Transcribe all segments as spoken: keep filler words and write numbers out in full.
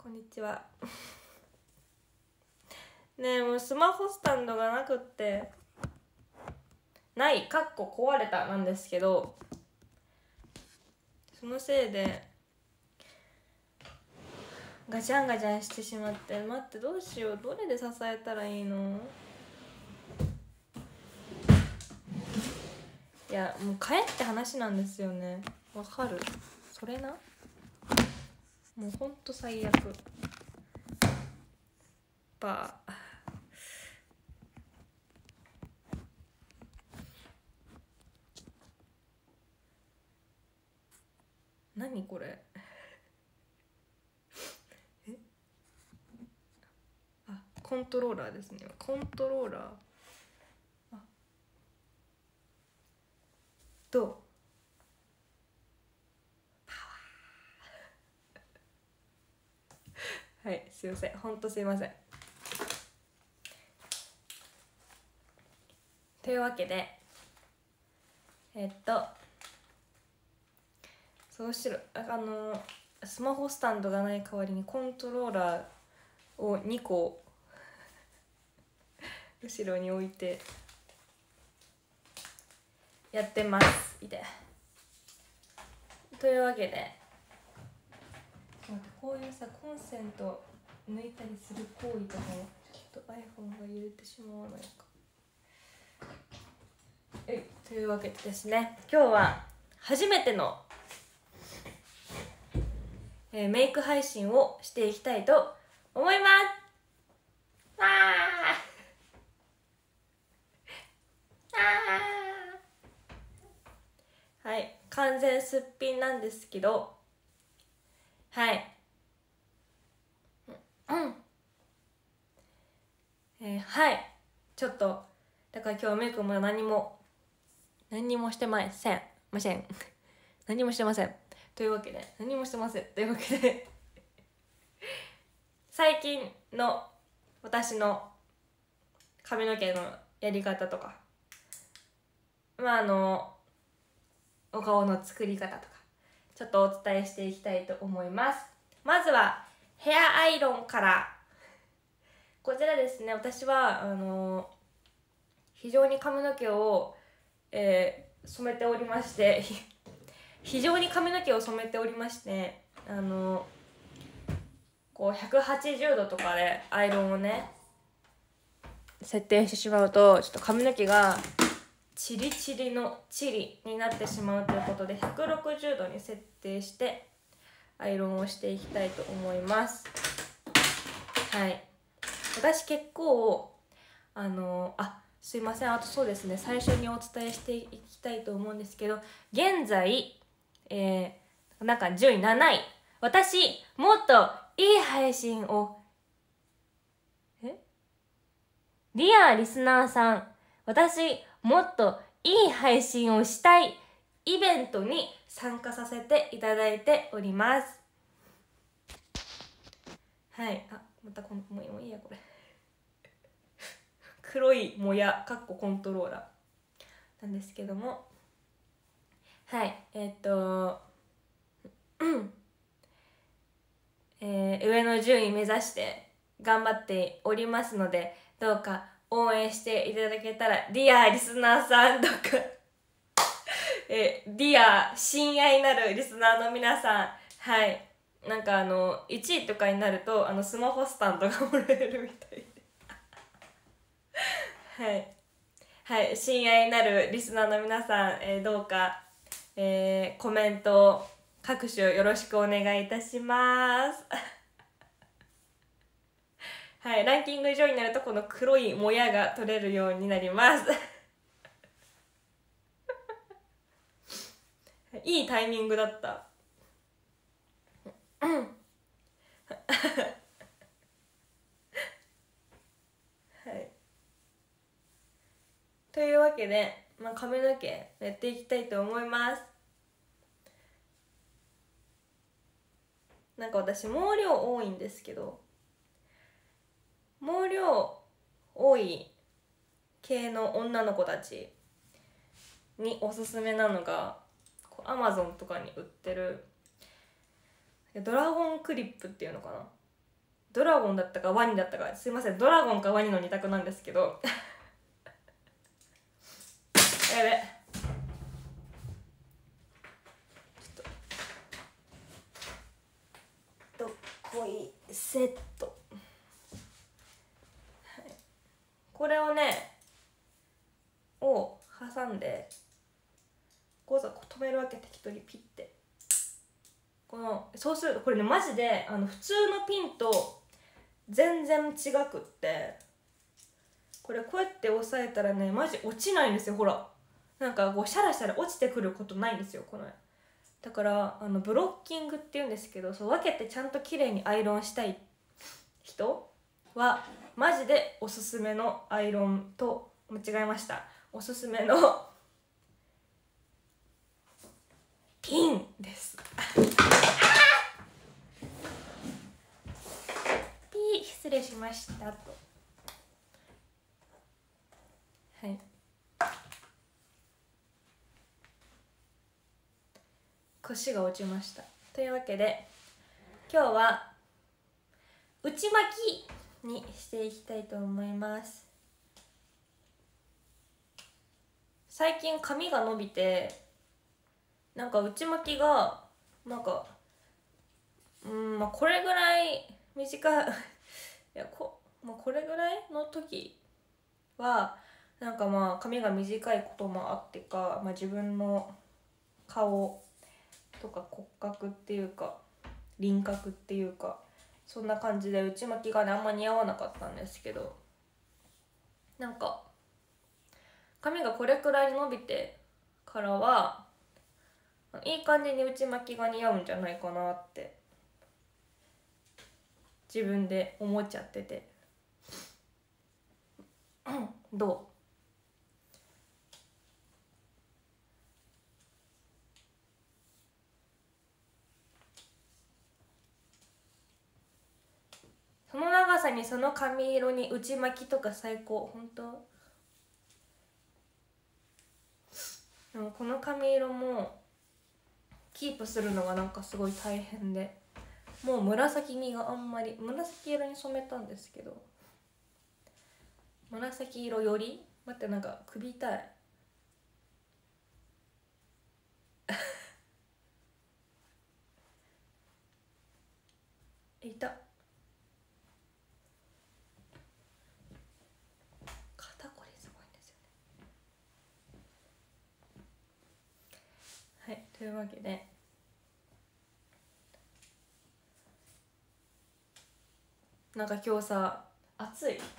こんにちはねえ、もうスマホスタンドがなくってないかっこ壊れたなんですけど、そのせいでガチャンガチャンしてしまって、待ってどうしよう、どれで支えたらいいの。いやもう買えって話なんですよね。わかる？それな、もうほんと最悪。バー何これえ、あ、コントローラーですね。コントローラー、あ、どう、はい、すいません、ほんとすいません。というわけでえっとそうしろ、あのスマホスタンドがない代わりにコントローラーをにこ後ろに置いてやってます。いてというわけで、こういうさコンセント抜いたりする行為とかもちょっと iPhone が揺れてしまわないか。えいというわけでですね、今日は初めての、えー、メイク配信をしていきたいと思います。わー、はい、完全すっぴんなんですけど、はい、うん、えー、はいちょっとだから今日メイクも何も何もしてませんません何もしてませんというわけで何もしてませんというわけで最近の私の髪の毛のやり方とか、まああのお顔の作り方とかちょっとお伝えしていきたいと思います。まずはヘアアイロンから。こちらですね、私はあの非常に髪の毛を、えー、染めておりまして非常に髪の毛を染めておりましてあのこうひゃくはちじゅうどとかでアイロンをね設定してしまうと、ちょっと髪の毛がチリチリのチリになってしまうということでひゃくろくじゅうどに設定してアイロンをしていきたいと思います。はい、私結構あのあすいません、あとそうですね、最初にお伝えしていきたいと思うんですけど、現在、えー、なんか順位なない、私もっといい配信をえディアリスナーさん、私もっといい配信をしたいイベントに参加させていただいております。はい、あ、またこんもうもういいやこれ黒いもやかっこコントローラーなんですけども、はいえー、っとうんえー、上の順位目指して頑張っておりますので、どうか応援していただけたら、ディアリスナーさんとかえー、ディア親愛なるリスナーの皆さん、はい、なんかあのいちいとかになるとあのスマホスタンドがもらえるみたいではいはい、親愛なるリスナーの皆さん、えー、どうか、えー、コメント各種よろしくお願いいたしますはい、ランキング上になるとこの黒いもやが取れるようになりますいいタイミングだったはいというわけで、まあ、髪の毛やっていきたいと思います。なんか私毛量多いんですけど、毛量多い系の女の子たちにおすすめなのがアマゾンとかに売ってるドラゴンクリップっていうのかな、 ドラゴンだったかワニだったか、すいません、ドラゴンかワニの二択なんですけどやべ、ちょっとどっこいセット、はい、これをねを挟んでこうさ止めるわけ、適当にピッて、このそうするとこれねマジであの普通のピンと全然違くって、これこうやって押さえたらねマジ落ちないんですよ。ほらなんかこうシャラシャラ落ちてくることないんですよこの。だからあのブロッキングっていうんですけど、そう分けてちゃんと綺麗にアイロンしたい人はマジでおすすめのアイロンと、間違えました、おすすめのピンですピー失礼しましたと。はい、腰が落ちました。というわけで今日は内巻きにしていきたいと思います。最近髪が伸びてなんか内巻きがなんかうんまあこれぐらい短いいやこ、まあ、これぐらいの時はなんかまあ髪が短いこともあってか、まあ、自分の顔とか骨格っていうか輪郭っていうかそんな感じで内巻きがねあんま似合わなかったんですけど、なんか髪がこれくらいに伸びてからはいい感じに内巻きが似合うんじゃないかなって自分で思っちゃっててどう？その長さにその髪色に内巻きとか最高。本当でもこの髪色もキープするのがなんかすごい大変で、もう紫みがあんまり、紫色に染めたんですけど、紫色より待って、なんか首痛い痛っ、肩こりすごいんですよね。はい、というわけでなんか今日さ暑い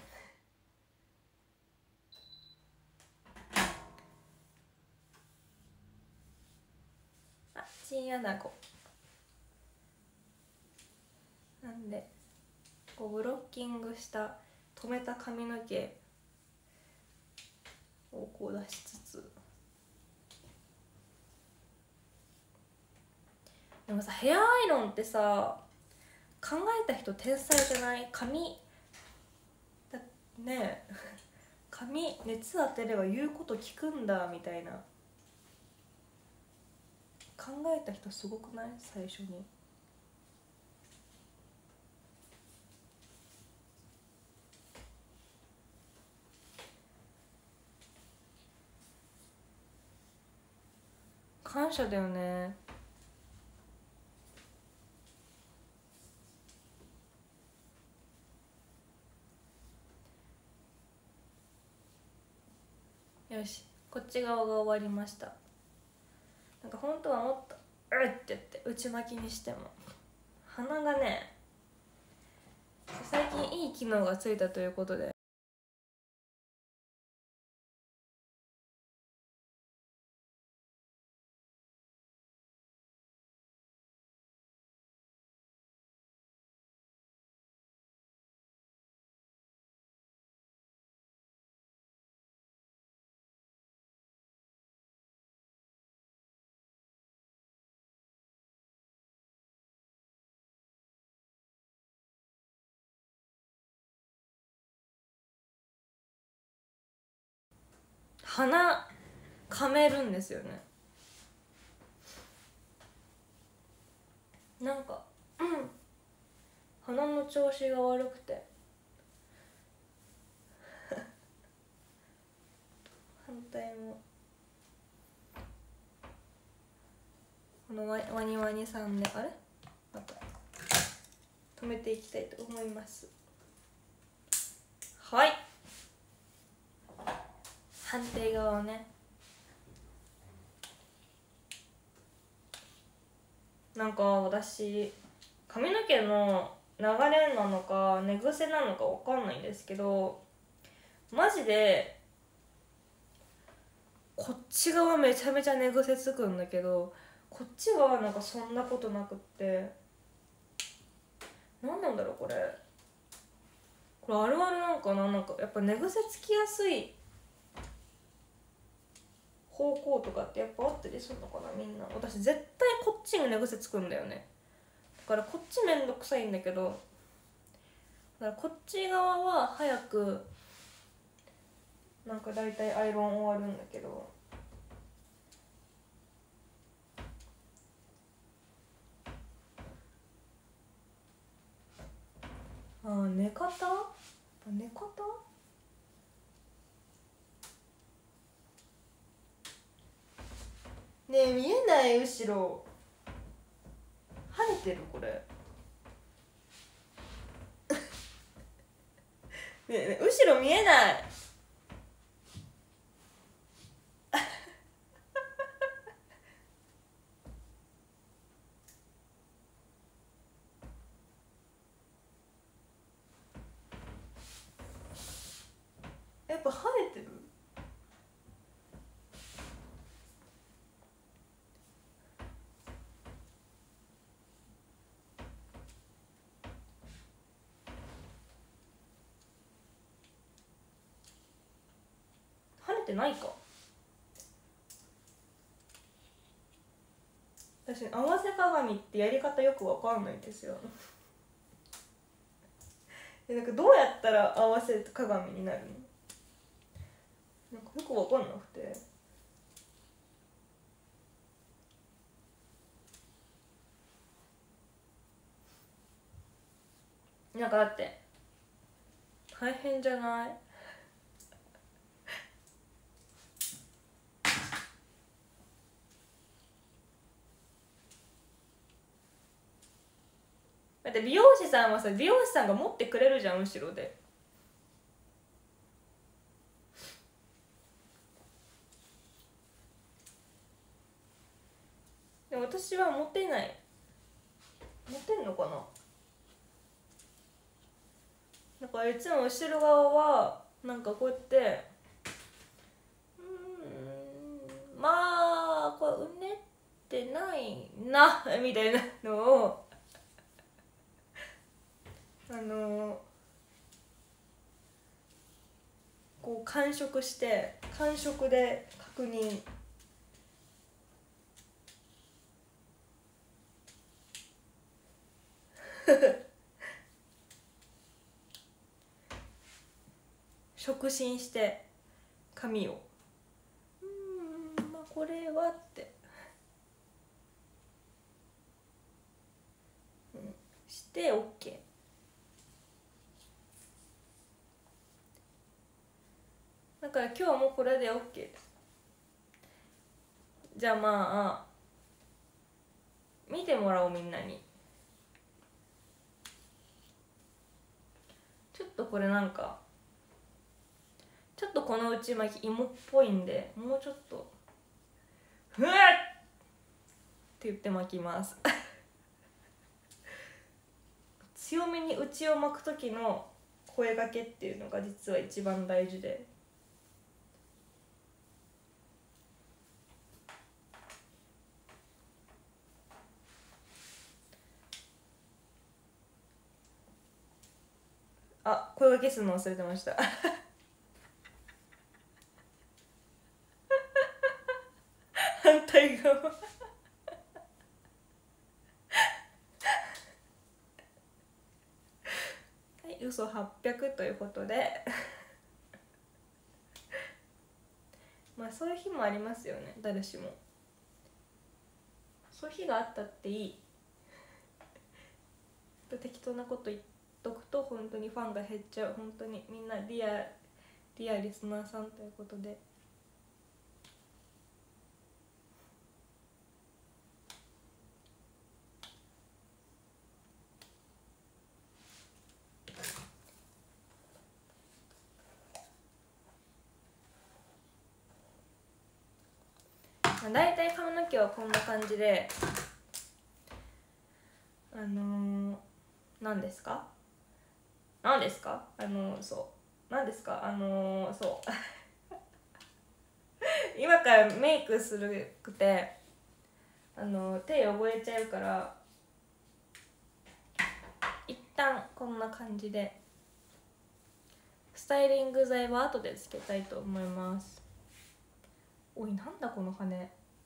あ、チンアナゴなんでこうブロッキングした止めた髪の毛をこう出しつつ、でもさヘアアイロンってさ考えた人天才じゃない？髪だねえ髪熱当てれば言うこと聞くんだみたいな、考えた人すごくない？最初に感謝だよね。よし、こっち側が終わりました。なんか本当はもっとうって言って内巻きにしても鼻がね最近いい機能がついたということで鼻かめるんですよね。なんか、うん、 鼻の調子が悪くて反対もこのワワニワニさんであれまた止めていきたいと思います。はい、反対側をね、なんか私髪の毛の流れなのか寝癖なのかわかんないんですけど、マジでこっち側めちゃめちゃ寝癖つくんだけど、こっち側なんかそんなことなくって、何なんだろうこれこれあるあるなんかな。なんかやっぱ寝癖つきやすい方向とかってやっぱあったりするのかな。みんな私絶対こっちに寝癖つくんだよね。だからこっちめんどくさいんだけど、だからこっち側は早くなんかだいたいアイロン終わるんだけど、あー寝方寝方ねえ見えない。後ろ晴れてるこれねえねえ後ろ見えない。やっぱ晴れてる。晴れてないか。私合わせ鏡ってやり方よくわかんないんですよなんかどうやったら合わせ鏡になるの、なんかよくわかんなくて。なんかだって大変じゃない？だって美容師さんはさ、美容師さんが持ってくれるじゃん後ろで。でも私は持てない。持てんのかな。なんかいつも後ろ側はなんかこうやってうーんまあこれうねってないなみたいなのをあのー、こう感触して感触で確認触診して髪をうーんまあこれはって、うん、して OK。 だから今日もこれで OK です。じゃあまあ見てもらおうみんなに。ちょっとこれなんかちょっとこの内巻き芋っぽいんで、もうちょっとふわっって言って巻きます強めに内を巻く時の声掛けっていうのが実は一番大事で、あ、声掛けするの忘れてました反対側はい嘘はっぴゃくということでまあそういう日もありますよね、誰しも。そういう日があったっていい適当なこと言っとくと本当にファンが減っちゃう。本当にみんなリアリアリスナーさんということで。だいたい髪の毛はこんな感じで、あのー、何ですか何ですかあのー、そう何ですかあのー、そう今からメイクするくて、あのー、手汚れちゃうから、一旦こんな感じでスタイリング剤は後でつけたいと思います。おい、なんだこの羽。ん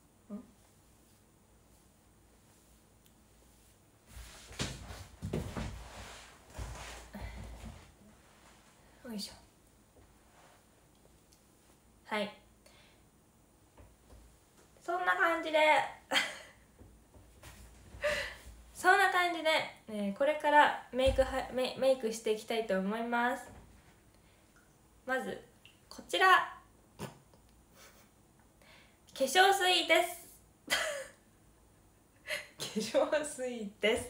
よいしょ。はい、そんな感じでそんな感じで、えー、これからメイクはメメイクしていきたいと思います。まずこちら化粧水です化粧水です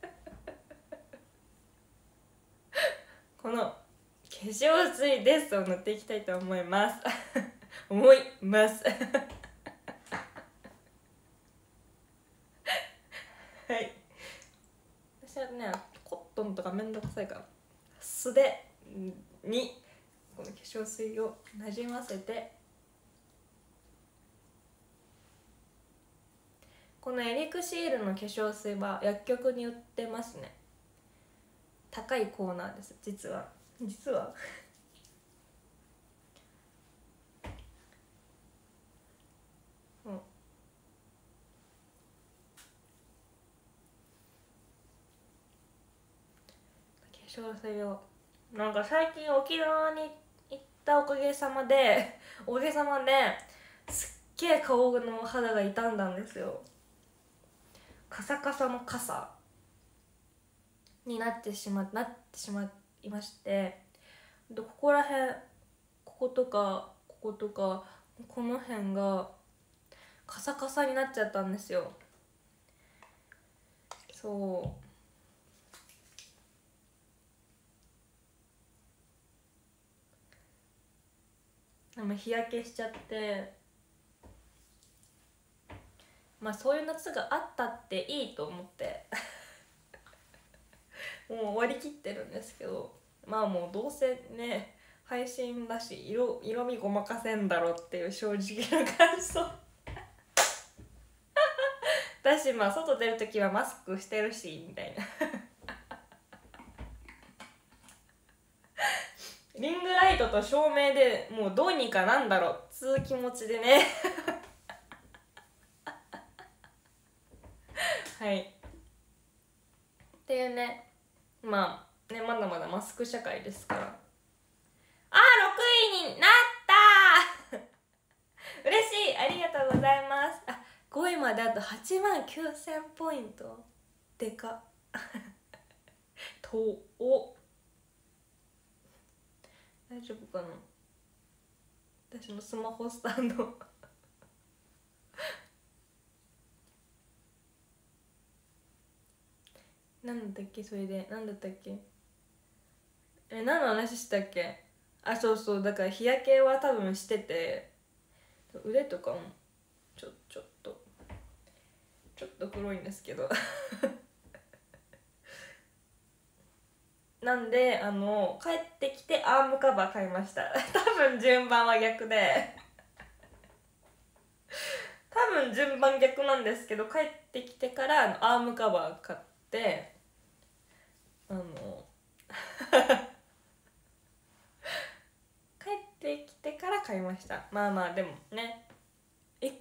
この化粧水ですを塗っていきたいと思います思いますはい、私はねコットンとかめんどくさいから素手にこの化粧水をなじませて、このエリクシールの化粧水は薬局に売ってますね。高いコーナーです。実は実はうん、化粧水をなんか最近沖縄に行ったおかげさまでおかげさまですっげえ顔の肌が傷んだんですよ。カサカサの傘になってしまなってしまいまして、でここら辺こことかこことかこの辺がカサカサになっちゃったんですよ。そうでも日焼けしちゃって、まあそういう夏があったっていいと思ってもう終わりきってるんですけど、まあもうどうせね配信だし色色味ごまかせんだろっていう正直な感想だし、まあ外出るときはマスクしてるしみたいなリングライトと照明でもうどうにかなんだろうつう気持ちでねはいっていうね、まあねまだまだマスク社会ですから。あーろくいになった嬉しい、ありがとうございます。あ、ごいまであとはちまんきゅうせんポイントでかとお大丈夫かな、私のスマホスタンドなんだっけそれで、なんだったっけ、え何の話したっけ。あ、そうそう、だから日焼けは多分してて、腕とかもちょちょっとちょっと黒いんですけどなんであの帰ってきてアームカバー買いました多分順番は逆で多分順番逆なんですけど、帰ってきてからアームカバー買って、あの帰ってきてから買いました。まあまあでもねえ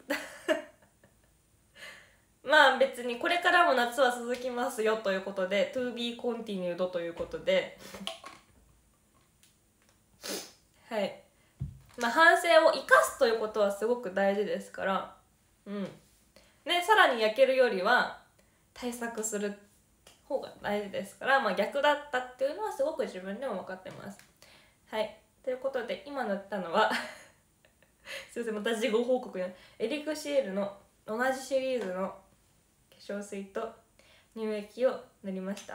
まあ別にこれからも夏は続きますよということで to be continued ということではい、まあ反省を生かすということはすごく大事ですから、うんね、さらに焼けるよりは対策する方が大事ですから、まあ、逆だったっていうのはすごく自分でも分かってます。はい、ということで今塗ったのはすいません、また事後報告ね。エリクシエルの同じシリーズの化粧水と乳液を塗りました。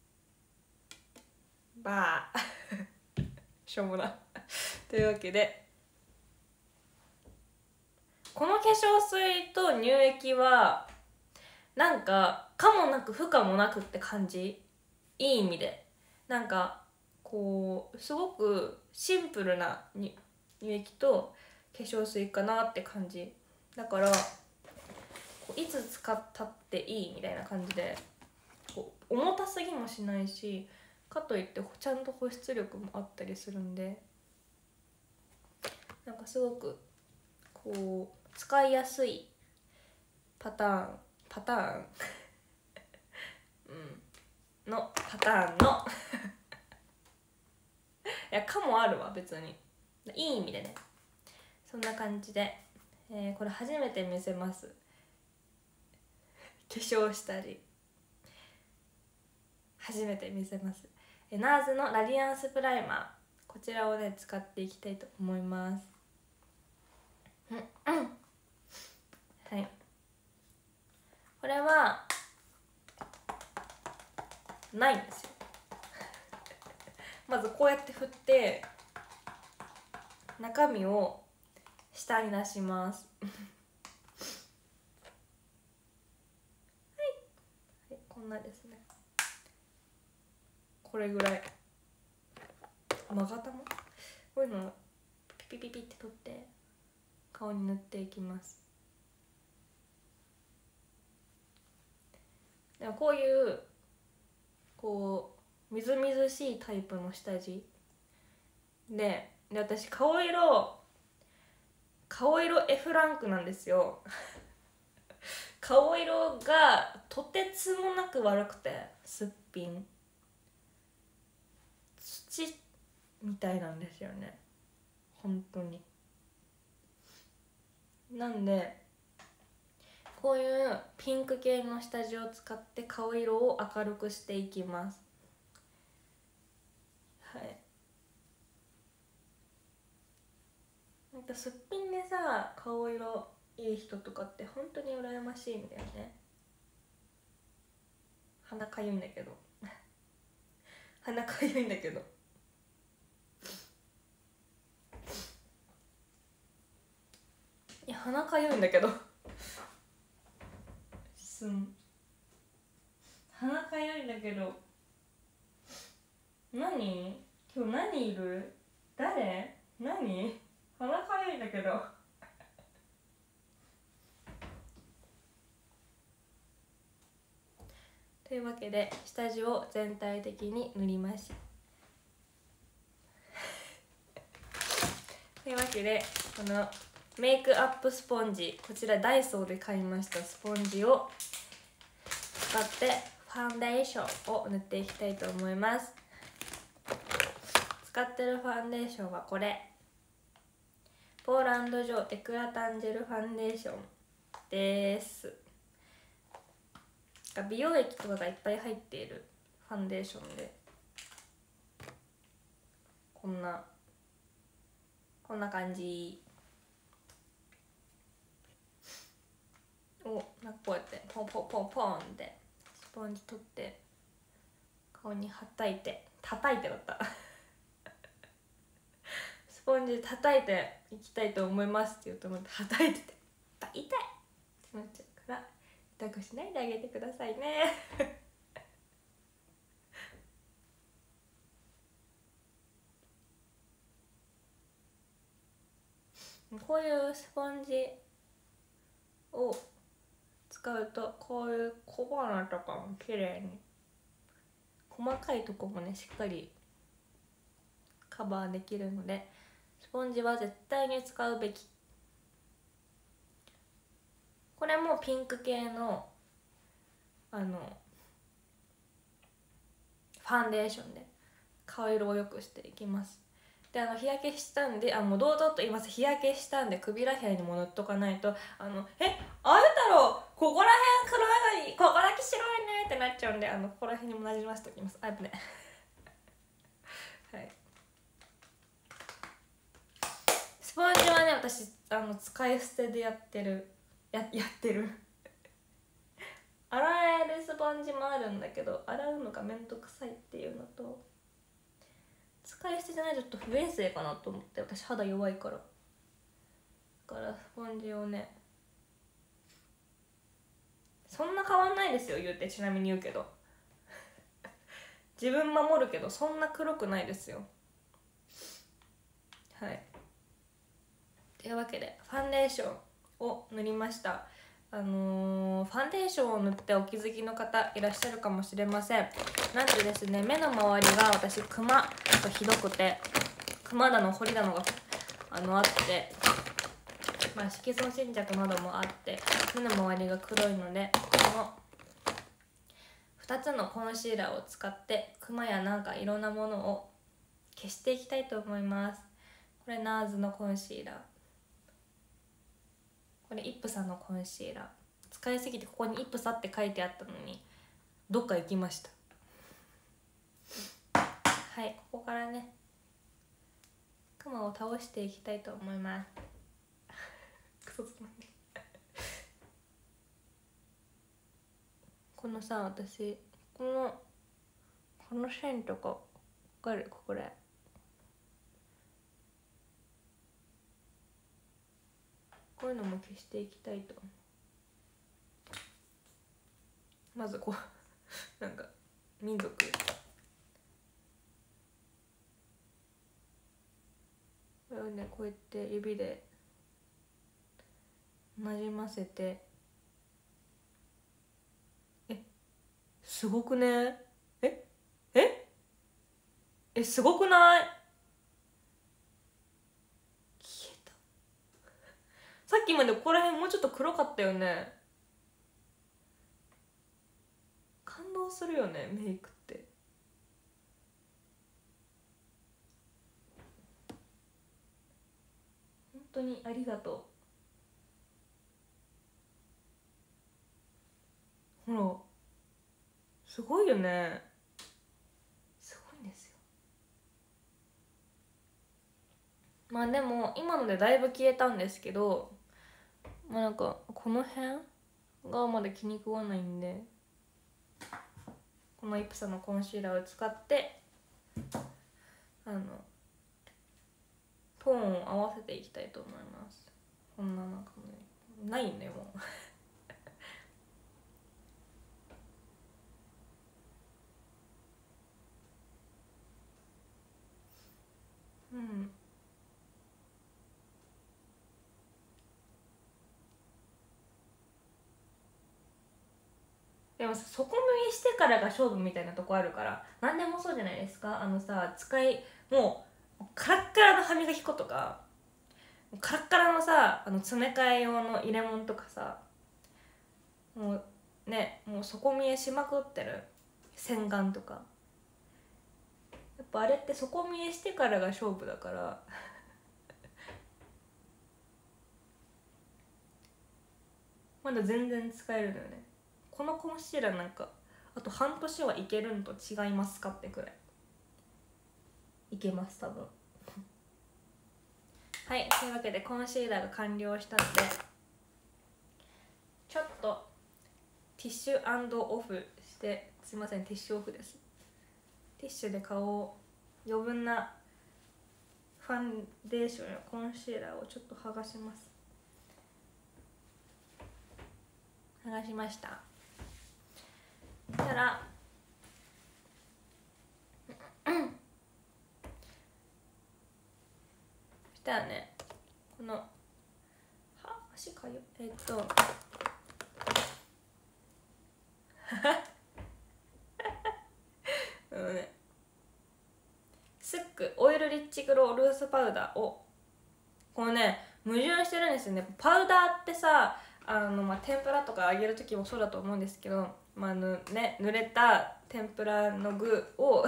バーしょうもなというわけで、この化粧水と乳液はなんか可もなく不可もなくって感じ。いい意味でなんかこうすごくシンプルな乳液と化粧水かなって感じだから、いつ使ったっていいみたいな感じで、こう重たすぎもしないし、かといってちゃんと保湿力もあったりするんで、なんかすごくこう使いやすいパターンパターンうんのパターンのいや、かもあるわ別に、いい意味でね。そんな感じで、えー、これ初めて見せます。化粧下地初めて見せます。えナーズのラディアンスプライマー、こちらをね使っていきたいと思います。うんうんはい、これはないんですよまずこうやって振って中身を下に出しますはい、はい、こんなですね。これぐらいまがたもこういうのをピピピピって取って顔に塗っていきます。でもこういうこうみずみずしいタイプの下地で、で私顔色顔色 F ランクなんですよ顔色がとてつもなく悪くて、すっぴん土みたいなんですよね本当に。なんでこういうピンク系の下地を使って顔色を明るくしていきます。はい、なんかすっぴんでさ顔色いい人とかって本当に羨ましいんだよね。鼻かゆいんだけど鼻かゆいんだけどいや鼻かゆいんだけどすん鼻かゆいんだけど何今日何いる誰何鼻かゆいんだけどというわけで下地を全体的に塗りましたというわけでこのメイクアップスポンジ、こちらダイソーで買いましたスポンジを使ってファンデーションを塗っていきたいと思います。使ってるファンデーションはこれ、ポーランドジョーエクラタンジェルファンデーションです。美容液とかがいっぱい入っているファンデーションで、こんなこんな感じをなんかこうやってポンポンポンポンってスポンジ取って顔にはたいて叩いてだったスポンジ叩いていきたいと思いますって言うと思って叩いてて痛いってなっちゃうから痛くしないであげてくださいねこういうスポンジを使うとこういう小鼻とかも綺麗に細かいとこもねしっかりカバーできるので、スポンジは絶対に使うべき。これもピンク系のあのファンデーションで顔色を良くしていきます。であの日焼けしたんで、あもう堂々と言います、日焼けしたんで首らへんにも塗っとかないと、あのえあれだろうここらへん黒いのにここだけ白いねっってなっちゃうんで、あのここら辺にもなじませておきます。あ、やっぱねはい、スポンジはね、私あの使い捨てでやってるややってる洗えるスポンジもあるんだけど、洗うのがめんどくさいっていうのと、使い捨てじゃないとちょっと不衛生かなと思って、私肌弱いから。だからスポンジをね、そんな変わんないですよ言うて、ちなみに言うけど自分守るけどそんな黒くないですよ。はい、というわけでファンデーションを塗りました。あのー、ファンデーションを塗ってお気づきの方いらっしゃるかもしれません。なんとですね、目の周りが私クマがひどくて、クマだの彫りだのがあのあって、まあ、色素沈着などもあって目の周りが黒いので、このふたつのコンシーラーを使ってクマやなんかいろんなものを消していきたいと思います。これナーズのコンシーラー、これイップサのコンシーラー。使いすぎてここにイップサって書いてあったのにどっか行きました。はい、ここからねクマを倒していきたいと思いますクソつまんねこのさ、私このこの線とかわかる？これこういうのも消していきたいと。まずこうなんか民族これをね、こうやって指でなじませて、えすごくね？えええすごくない？消えた。さっきまでここら辺もうちょっと黒かったよね。感動するよね、メイクって。本当にありがとう。ほらすごいよね、すごいんですよ。まあでも今のでだいぶ消えたんですけど、まあなんかこの辺がまだ気に食わないんで、このイプサのコンシーラーを使ってあのトーンを合わせていきたいと思います。こんななんかねないんだよもううんでもさ、底塗りしてからが勝負みたいなとこあるから、何でもそうじゃないですか。あのさ、使いもうカラッカラの歯磨き粉とか、カラッカラのさ、あの詰め替え用の入れ物とかさ、もうね、もう底見えしまくってる洗顔とか、やっぱあれって底見えしてからが勝負だからまだ全然使えるのよね。このコンシーラーなんかあと半年はいけるんと違いますかってくらいいけます多分はい、というわけでコンシーラーが完了したので、ちょっとティッシュ&オフして、すいませんティッシュオフです。ティッシュで顔を余分なファンデーションやコンシーラーをちょっと剥がします。剥がしました。そしたらそしたらね、このは足かゆえっとあのね、スックオイルリッチグロールースパウダーを、このね矛盾してるんですよね。パウダーってさ、あの、まあ、天ぷらとか揚げる時もそうだと思うんですけど、まあぬね、濡れた天ぷらの具を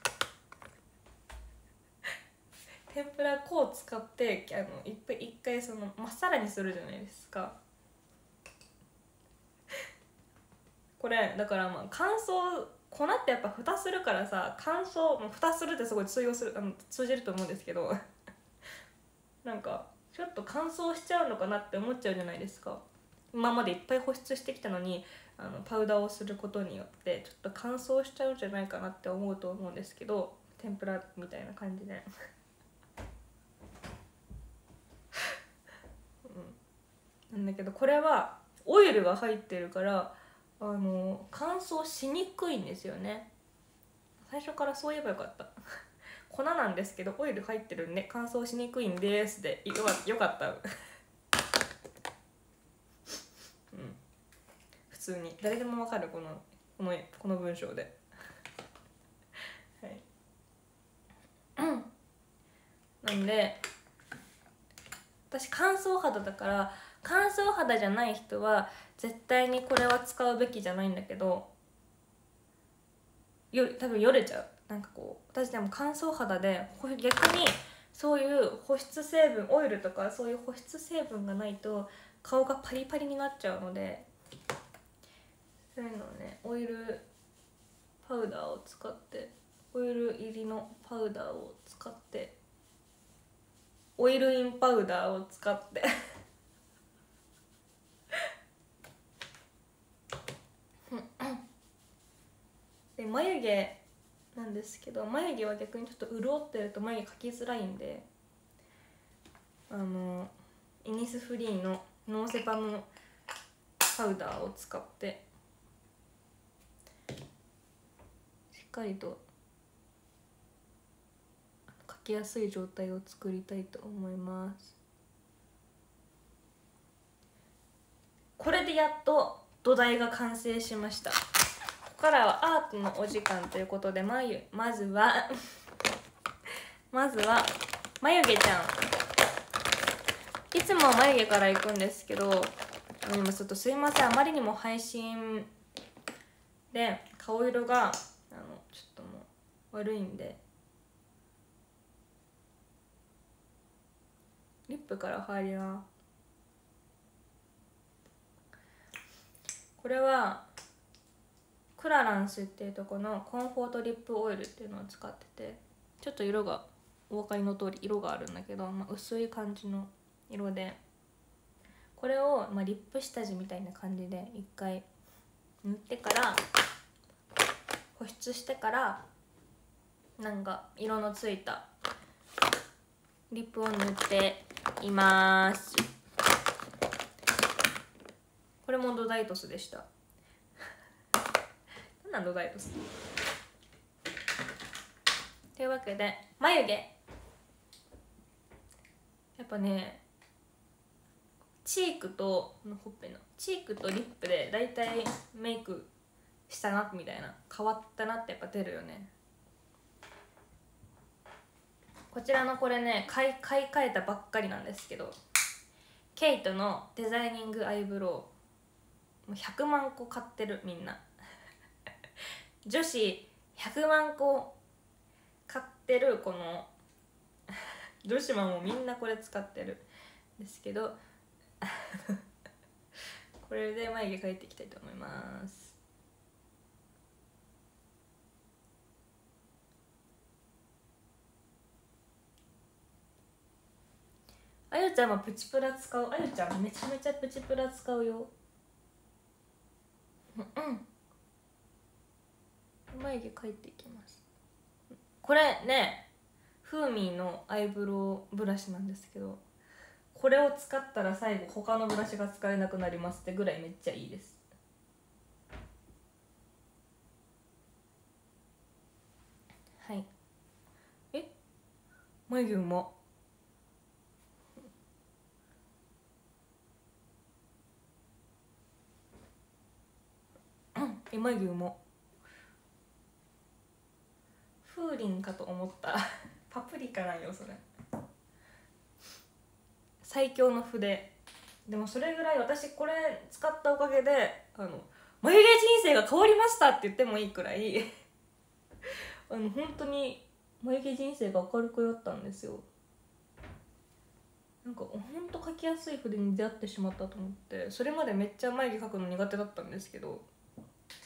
天ぷら粉を使ってあの一回一回そのまっさらにするじゃないですか。ここれだからまあ乾燥粉ってやっぱ蓋するからさ、乾燥もう蓋するってすごい通用するあの通じると思うんですけどなんかちょっと乾燥しちゃうのかなって思っちゃうじゃないですか。今までいっぱい保湿してきたのにあのパウダーをすることによってちょっと乾燥しちゃうんじゃないかなって思うと思うんですけど、天ぷらみたいな感じでうん、なんだけどこれはオイルが入ってるからあの乾燥しにくいんですよね。最初からそう言えばよかった粉なんですけどオイル入ってるんで乾燥しにくいんですでよかよかったうん、普通に誰でもわかるこのこのこの文章ではい、なんで私乾燥肌だから、乾燥肌じゃない人は絶対にこれは使うべきじゃないんだけど、よ多分よれちゃう。なんかこう私でも乾燥肌で逆にそういう保湿成分オイルとかそういう保湿成分がないと顔がパリパリになっちゃうので、そういうのをねオイルパウダーを使ってオイル入りのパウダーを使ってオイルインパウダーを使ってで眉毛なんですけど、眉毛は逆にちょっと潤ってると眉毛描きづらいんで、あのイニスフリーのノーセバムパウダーを使ってしっかりと描きやすい状態を作りたいと思います。これでやっと土台が完成しました。ここからはアートのお時間ということで、眉まずはまずは眉毛ちゃん、いつも眉毛からいくんですけど、今ちょっとすいません、あまりにも配信で顔色があのちょっともう悪いんでリップから入ります。これはクラランスっていうところのコンフォートリップオイルっていうのを使ってて、ちょっと色がお分かりの通り色があるんだけど、まあ、薄い感じの色で、これを、まあ、リップ下地みたいな感じで一回塗ってから保湿してからなんか色のついたリップを塗っています。これもドダイトスでした何なんドダイトスというわけで、眉毛やっぱね、チークとほっぺのチークとリップでだいたいメイクしたなみたいな、変わったなってやっぱ出るよね。こちらのこれね買い買い替えたばっかりなんですけど、ケイトのデザイニングアイブロウ、もうひゃくまんこ買ってるみんな女子ひゃくまんこ買ってるこの女子はもうみんなこれ使ってるんですけどこれで眉毛描いていきたいと思います。あゆちゃんはプチプラ使う。あゆちゃんめちゃめちゃプチプラ使うよ。うん眉毛描いていきます。これねフーミーのアイブロウブラシなんですけど、これを使ったら最後他のブラシが使えなくなりますってぐらいめっちゃいいです。はい。え眉毛うまっ。え眉毛うまっ。風鈴かと思ったパプリカなんよそれ。最強の筆。でもそれぐらい私これ使ったおかげであの眉毛人生が変わりましたって言ってもいいくらいあの本当に眉毛人生が明るくなったんですよ。なんかほんと描きやすい筆に出会ってしまったと思って、それまでめっちゃ眉毛描くの苦手だったんですけど、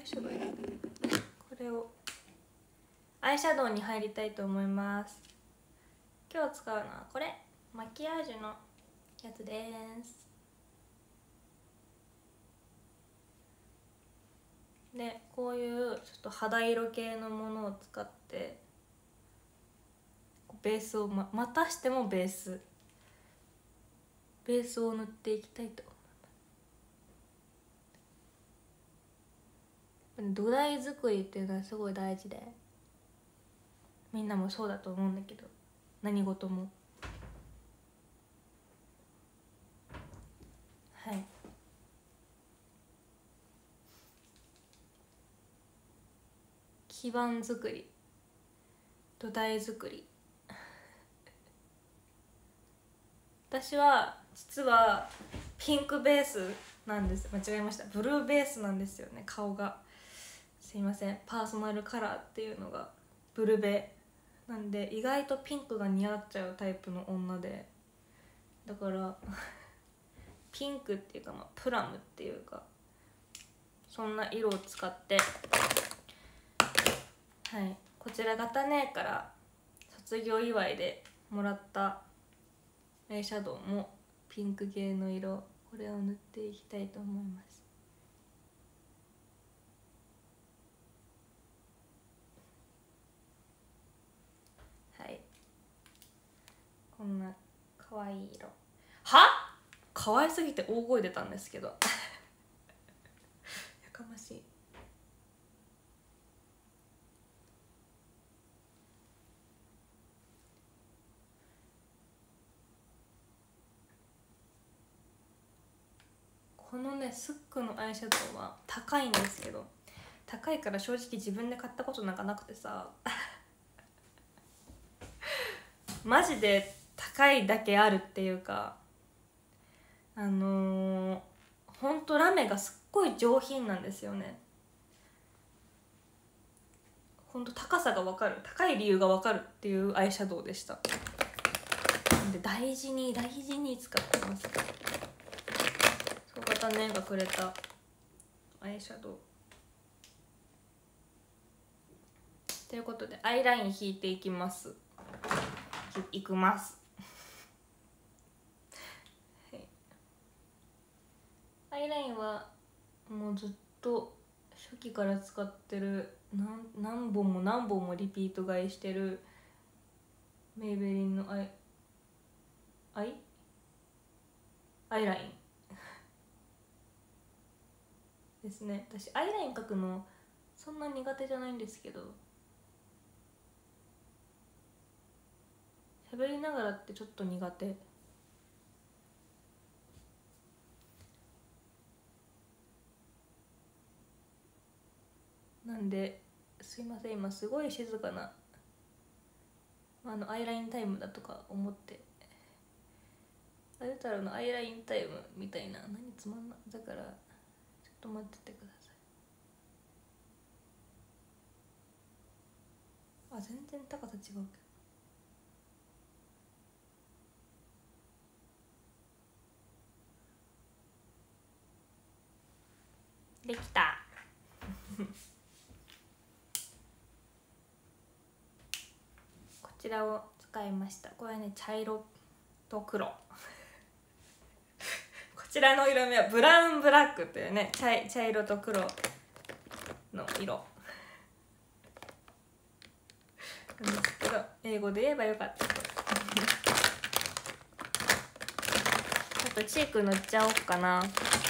最初がいい。これをアイシャドウに入りたいと思います。今日使うのはこれ、マキアージュのやつです。でこういうちょっと肌色系のものを使ってベースを ま, またしてもベースベースを塗っていきたいと思います。土台作りっていうのはすごい大事で、みんなもそうだと思うんだけど、何事も。はい、基盤作り、土台作り私は実はピンクベースなんです。間違えました、ブルーベースなんですよね、顔が。すいません、パーソナルカラーっていうのがブルベなんで、意外とピンクが似合っちゃうタイプの女で、だからピンクっていうか、まあ、プラムっていうか、そんな色を使って、はい、こちら型姉から卒業祝いでもらったアイシャドウもピンク系の色、これを塗っていきたいと思います。はい、こんな可愛い色。は可愛すぎて大声出たんですけどやかましい。このねスックのアイシャドウは高いんですけど、高いから正直自分で買ったことなんかなくてさマジで高いだけあるっていうか、あのー、ほんとラメがすっごい上品なんですよね。ほんと高さが分かる、高い理由が分かるっていうアイシャドウでした。で大事に大事に使ってます。そう方ねがくれたアイシャドウということで、アイライン引いていきます。いきますはい、アイラインはもうずっと初期から使ってる、何何本も何本もリピート買いしてるメイベリンのアイアイアイラインですね。私アイライン描くのそんな苦手じゃないんですけど、喋りながらってちょっと苦手。なんですいません、今すごい静かなあのアイラインタイムだとか思って、あゆ太郎のアイラインタイムみたいな、何つまんな、だからちょっと待っててください。あ、全然高さ違うけど、できたこちらを使いました。これはね、茶色と黒こちらの色味はブラウンブラックというね、茶茶色と黒の色なんですけど、英語で言えばよかったちょっとチーク塗っちゃおうかな。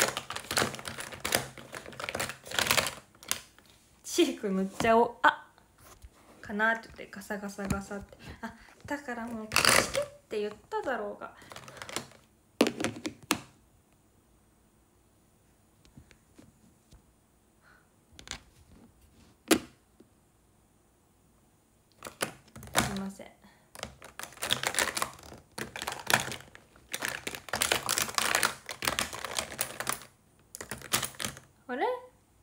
チーク塗っちゃおう、あかなって言ってガサガサガサって、あ、だからもうチキって言っただろうが。すいません。あれ、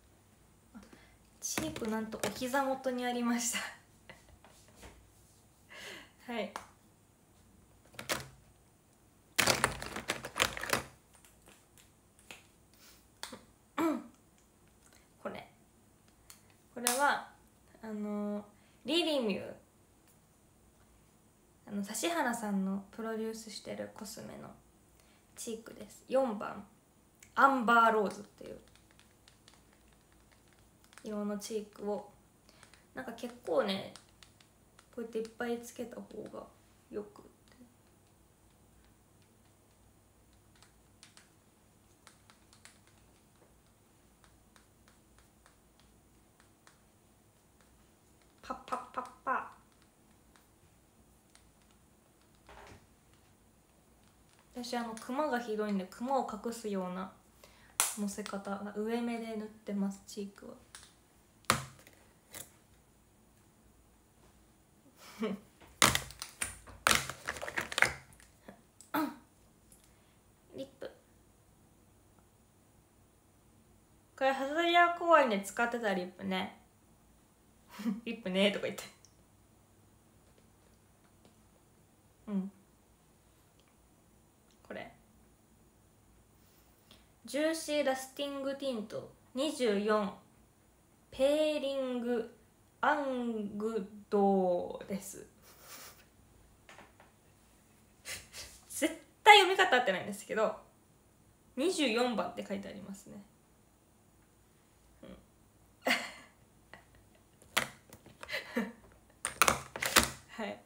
チークなんとお膝元にありましたはい、これこれはあのリリミュー、あの指原さんのプロデュースしてるコスメのチークです。よんばんアンバーローズっていう色のチークをなんか結構ねこうやっていっぱいつけた方がよくってパッパッパッパー。私あのクマがひどいんでクマを隠すようなのせ方、上目で塗ってます。チークはリップ、これハズリア公園で使ってたリップねリップねーとか言ってうんこれジューシーラスティングティントにじゅうよんペーリングアングドーです絶対読み方合ってないんですけどにじゅうよんばんって書いてありますね、うん、はい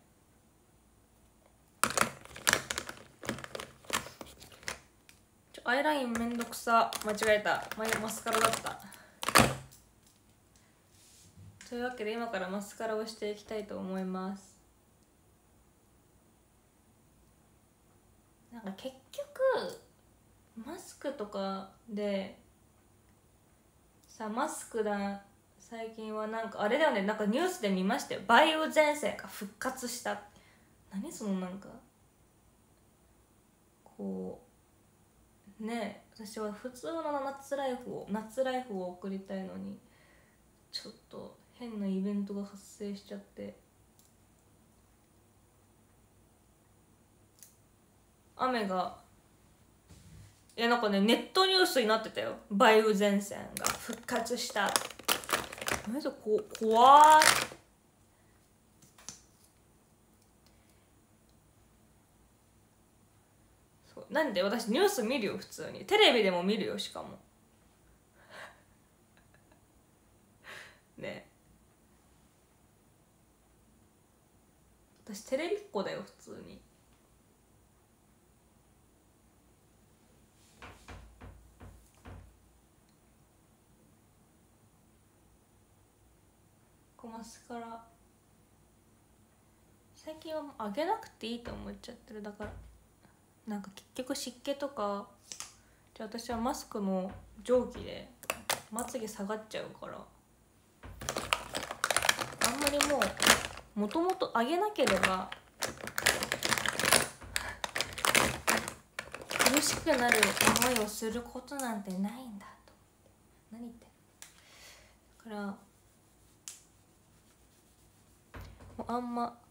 ちょアイラインめんどくさ、間違えた、マスカラだったというわけで今からマスカラをしていきたいと思います。なんか結局マスクとかでさ、マスクだ最近はなんかあれだよね、なんかニュースで見ましたよ、梅雨前線が復活した。何そのなんかこうねえ、私は普通の夏ライフを夏ライフを送りたいのにちょっと変なイベントが発生しちゃって、雨がいやなんかねネットニュースになってたよ、梅雨前線が復活した。何それこ怖い。そうなんで私ニュース見るよ、普通にテレビでも見るよ、しかもね、私テレビっ子だよ普通に。マスカラ最近はあげなくていいと思っちゃってる。だからなんか結局湿気とかじゃ私はマスクの蒸気でまつげ下がっちゃうから、あんまりもうもともとあげなければ苦しくなる思いをすることなんてないんだと。何言ってだからもうあんま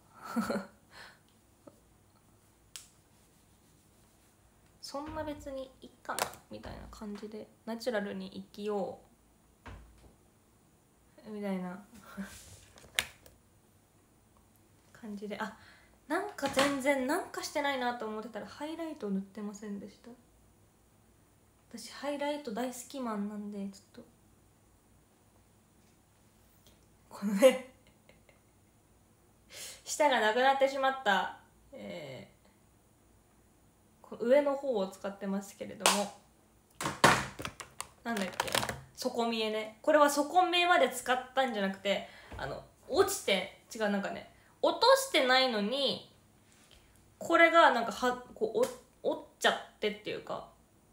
そんな別にいいかなみたいな感じでナチュラルに生きようみたいな感じで、あ、なんか全然なんかしてないなと思ってたらハイライト塗ってませんでした。私ハイライト大好きマンなんでちょっとこのね舌がなくなってしまった、えー、上の方を使ってますけれども、なんだっけ、底見えね、これは底見えまで使ったんじゃなくて、あの落ちて違う、なんかね落としてないのにこれがなんかはこう折っちゃってっていうか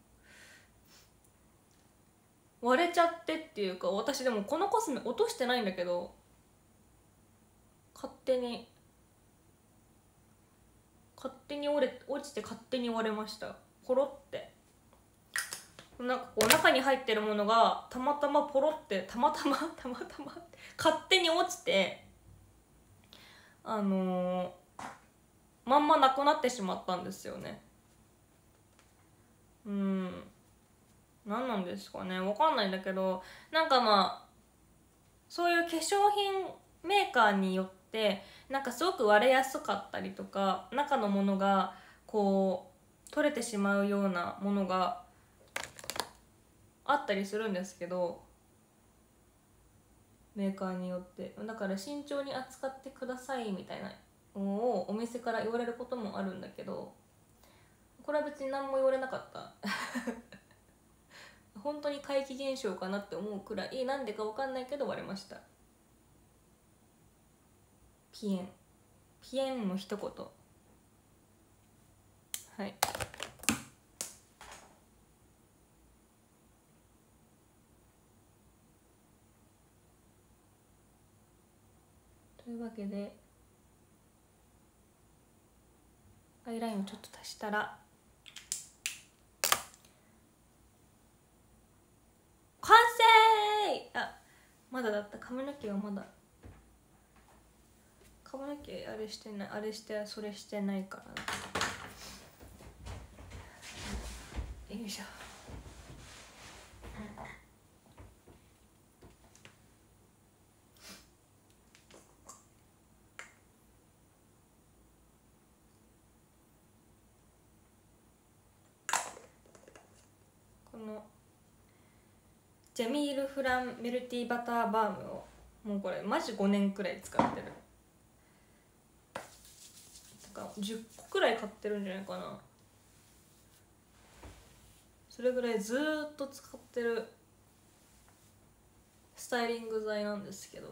割れちゃってっていうか、私でもこのコスメ落としてないんだけど勝手に勝手に折れ落ちて勝手に割れました。ポロって、なんかこう中に入ってるものがたまたまポロってたまたまたまたま勝手に落ちて、あのー、まんまなくなってしまったんですよね。うん、何なんですかね、わかんないんだけど、なんかまあそういう化粧品メーカーによってなんかすごく割れやすかったりとか、中のものがこう取れてしまうようなものがあったりするんですけど、メーカーによって。だから慎重に扱ってくださいみたいなのをお店から言われることもあるんだけど、これは別に何も言われなかった本当に怪奇現象かなって思うくらい、なんでか分かんないけど割れました。ピエンピエンの一言。はい。というわけでアイラインをちょっと足したら完成。あ、まだだった。髪の毛はまだ、髪の毛あれしてない、あれしてそれしてないからな。よいしょ。このジャミールフランメルティバターバームをもうこれマジごねんくらい使ってる。だからじゅっこくらい買ってるんじゃないかな。それぐらいずーっと使ってるスタイリング剤なんですけど、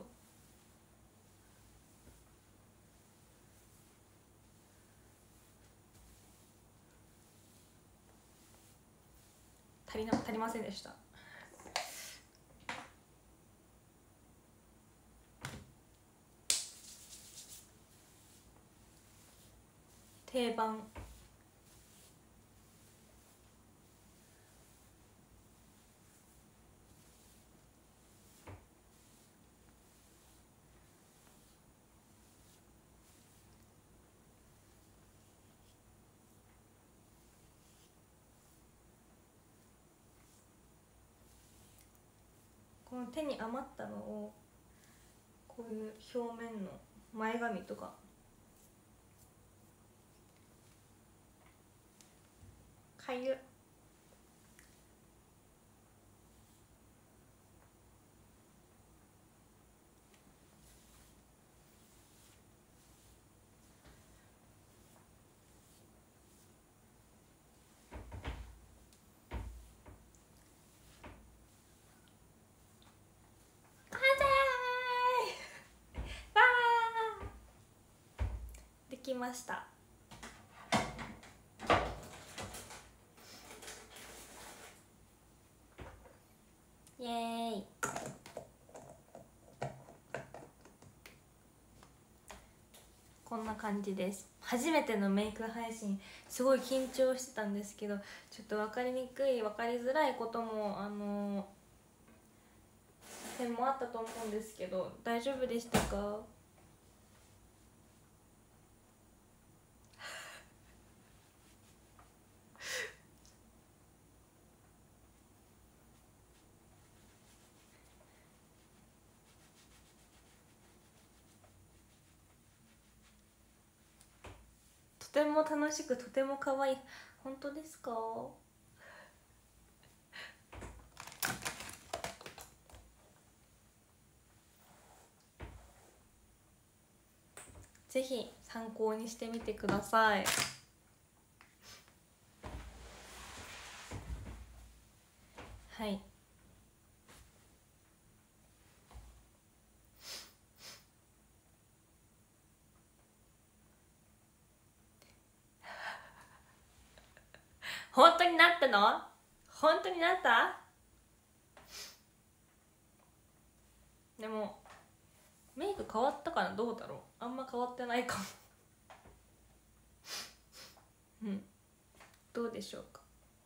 足りな足りませんでした。定番。この手に余ったのをこういう表面の前髪とかかゆっ。できました。イエーイ。こんな感じです。初めてのメイク配信すごい緊張してたんですけど、ちょっと分かりにくい分かりづらいこともあの点もあったと思うんですけど、大丈夫でしたか？とても楽しくとても可愛い。本当ですか？ぜひ参考にしてみてください。はい。本当になったの？本当になった？でもメイク変わったかな？どうだろう。あんま変わってないかもうん、どうでしょうか。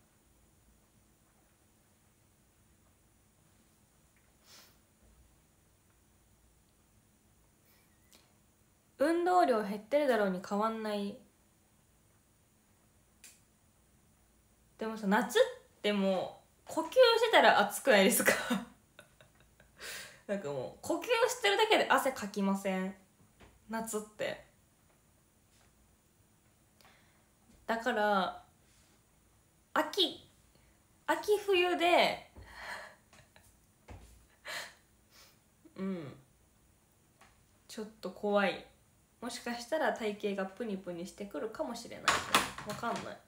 運動量減ってるだろうに変わんない。でもさ、夏ってもう呼吸してたら暑くないですかなんかもう呼吸してるだけで汗かきません？夏って。だから秋秋冬でうんちょっと怖い。もしかしたら体型がプニプニしてくるかもしれないけど、わかんない。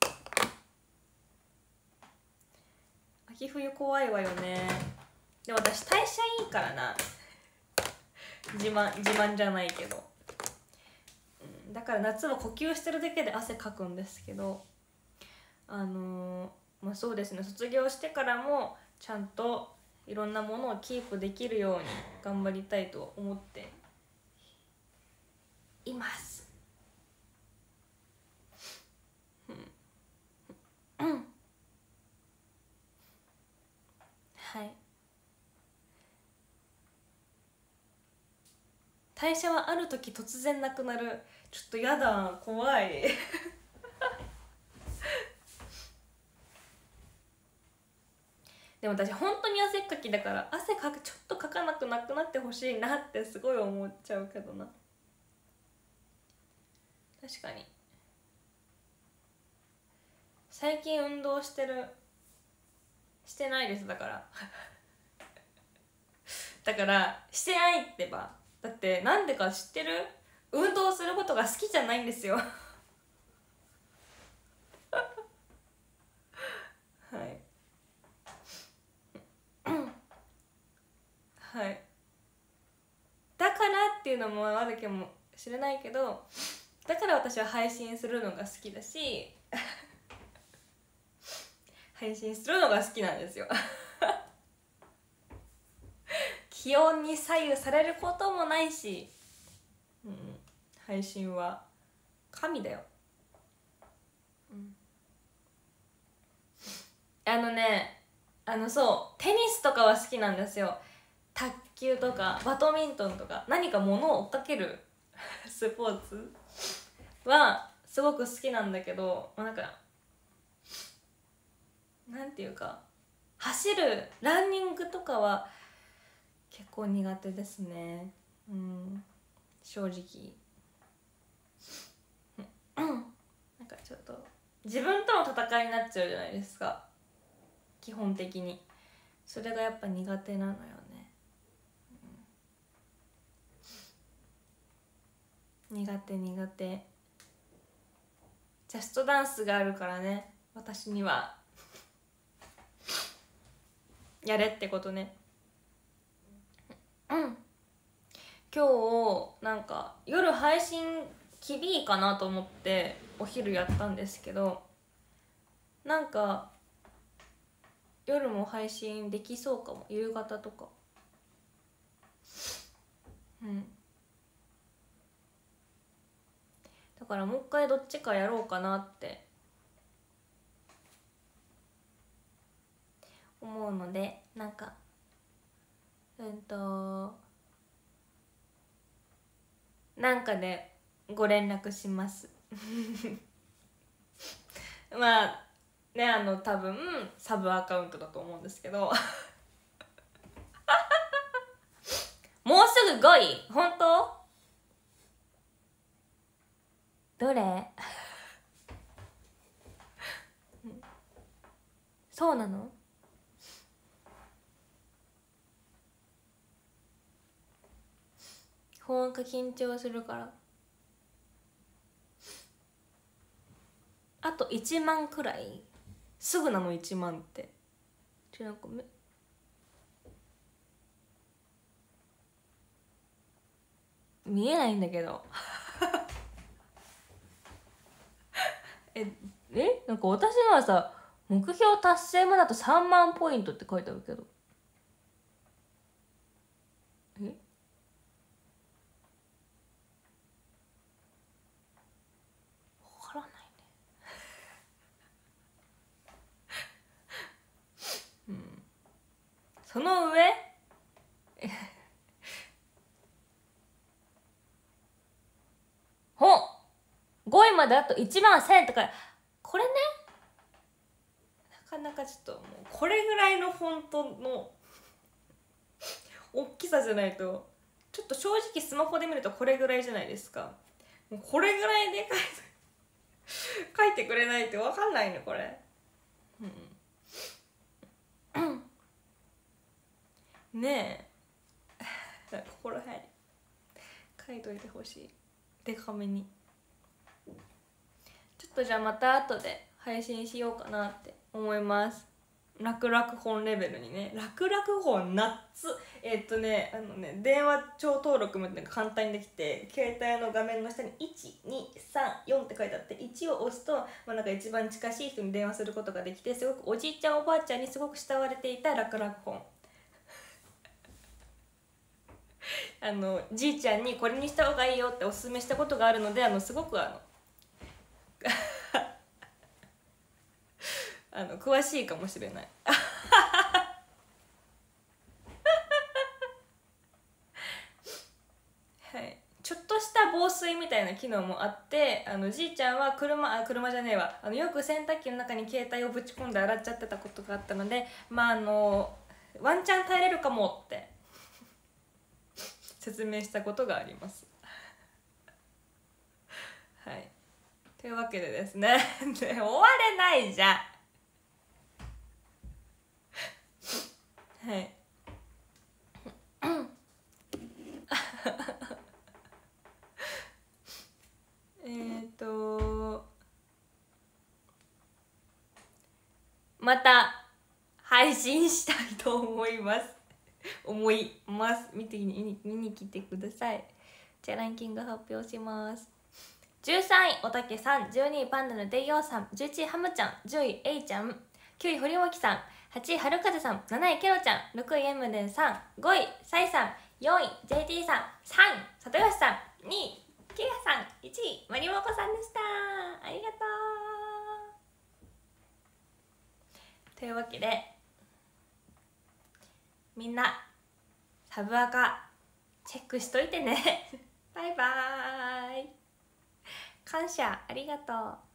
秋冬怖いわよね。でも私代謝いいからな自慢自慢じゃないけど、うん、だから夏は呼吸してるだけで汗かくんですけど、あのー、まあそうですね、卒業してからもちゃんといろんなものをキープできるように頑張りたいと思っています。うん、うん、はい。代謝はある時突然なくなる。ちょっとやだ、怖いでも私本当に汗っかきだから、汗かくちょっとかかなくなくなってほしいなってすごい思っちゃうけどな。確かに最近運動してるしてないです。だからだからしてないってば。だってなんでか知ってる？運動することが好きじゃないんですよはいはいだからっていうのもあるかもしれないけど、だから私は配信するのが好きだし配信するのが好きなんですよ気温に左右されることもないし、うん、配信は神だよ、うん、あのねあのそうテニスとかは好きなんですよ。卓球とかバドミントンとか何か物を追っかけるスポーツはすごく好きなんだけど、なんかなんていうか走るランニングとかは結構苦手ですね、うん、正直なんかちょっと自分との戦いになっちゃうじゃないですか、基本的に。それがやっぱ苦手なのよね、うん、苦手苦手。ジャストダンスがあるからね、私にはやれってことね。うん、今日なんか夜配信きびいかなと思ってお昼やったんですけど、なんか夜も配信できそうかも、夕方とか。うんだからもう一回どっちかやろうかなって思うので、なんかうんとなんかでご連絡しますまあね、あの多分サブアカウントだと思うんですけどもうすぐごい？本当？どれそうなの？ほんか緊張するから。あといちまんくらい？すぐなのいちまんって。ちょなんかめ見えないんだけどええなんか私のはさ、目標達成まであとさんまんポイントって書いてあるけど、え分からないねうんその上ほごいまであといちまんせんとか、これねなかなかちょっともうこれぐらいのフォントの大きさじゃないと、ちょっと正直スマホで見るとこれぐらいじゃないですか。もうこれぐらいで書いてくれないと分かんないねこれ。うんねえここら辺書いといてほしい、デカめに。ちょっとじゃあまた後で配信しようかなって思います。楽々本レベルにね。楽々本ナッツえっとねあのね電話帳登録も簡単にできて、携帯の画面の下にいちにさんよんって書いてあって、いちを押すと、まあ、なんか一番近しい人に電話することができて、すごくおじいちゃんおばあちゃんにすごく慕われていた楽々本あのじいちゃんにこれにした方がいいよっておすすめしたことがあるので、あのすごくあのあの詳しいかもしれないはい、ちょっとした防水みたいな機能もあって、あのじいちゃんは車あ車じゃねえわあのよく洗濯機の中に携帯をぶち込んで洗っちゃってたことがあったので、まああのワンチャン耐えれるかもって説明したことがありますはいというわけでですね終われないじゃんはいえっとまた配信したいと思います思います見て見に見に来てください。じゃあランキング発表します。じゅうさんいおたけさん、じゅうにいパンダのデイヨーさん、じゅういちいハムちゃん、じゅういえいちゃん、きゅうい堀脇さん、はちいはるかぜさん、なないケロちゃん、ろくいエムデンさん、ごいサイさん、よんい ジェイティー さん、さんい里吉さん、にいキヤさん、いちいまりもこさんでした。ありがとう。というわけでみんなサブアカチェックしといてねバイバーイ。感謝、ありがとう。